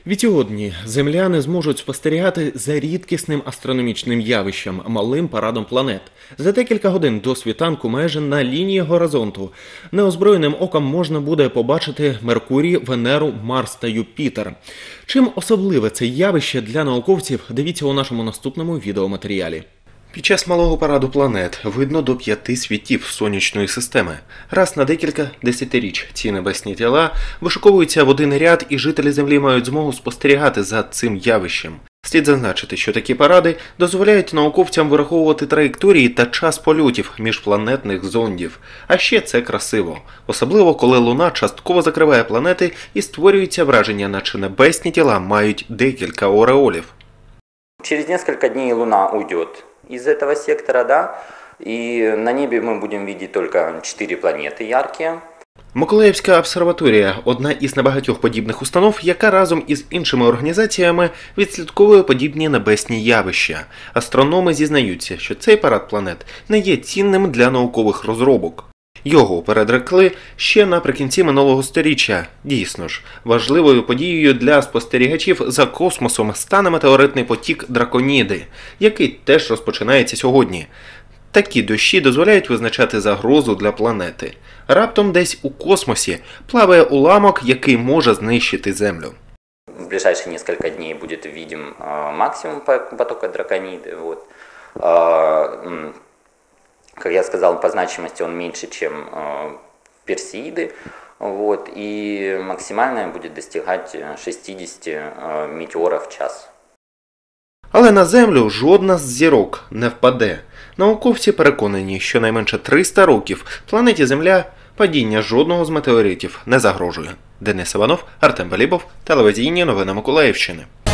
Відтоді земляни зможуть спостерігати за рідкісним астрономічним явищем – малим парадом планет. За декілька годин до світанку майже на лінії горизонту неозброєним оком можна буде побачити Меркурій, Венеру, Марс та Юпітер. Чим особливе це явище для науковців, дивіться у нашому наступному відеоматеріалі. Під час малого параду планет видно до 5 світів сонячної системи. Раз на декілька десятиріч ці небесні тіла вишуковуються в один ряд, і жителі Землі мають змогу спостерігати за цим явищем. Слід зазначити, що такі паради дозволяють науковцям вираховувати траєкторії та час польотів міжпланетних зондів. А ще це красиво. Особливо, коли Луна частково закриває планети і створюється враження, наче небесні тіла мають декілька ореолів. Через несколько дней Луна уйдет из этого сектора, да, и на небе мы будем видеть только 4 планеты яркие. Миколаївська обсерваторія – одна із небагатьох подібних установ, яка разом із іншими організаціями відслідковує подібні небесні явища. Астрономи зізнаються, що цей парад планет не є цінним для наукових розробок. Його передрекли ще наприкінці минулого сторіччя. Дійсно ж, важливою подією для спостерігачів за космосом стане метеоритний потік Драконіди, який теж розпочинається сьогодні. Такі дощі дозволяють визначати загрозу для планети. Раптом десь у космосі плаває уламок, який може знищити Землю. В ближайшие несколько дней будет видим максимум потока Дракониды. Вот. Как я сказал, по значимости он меньше, чем Персеиды. Вот, и максимальное будет достигать 60 метеоров в час. Але на Землю жодна з зірок не впаде. Науковці переконані, що найменше 300 років планеті Земля падіння жодного з метеоритів не загрожує. Денис Іванов, Артем Балібов, телевізійні новини Миколаївщини.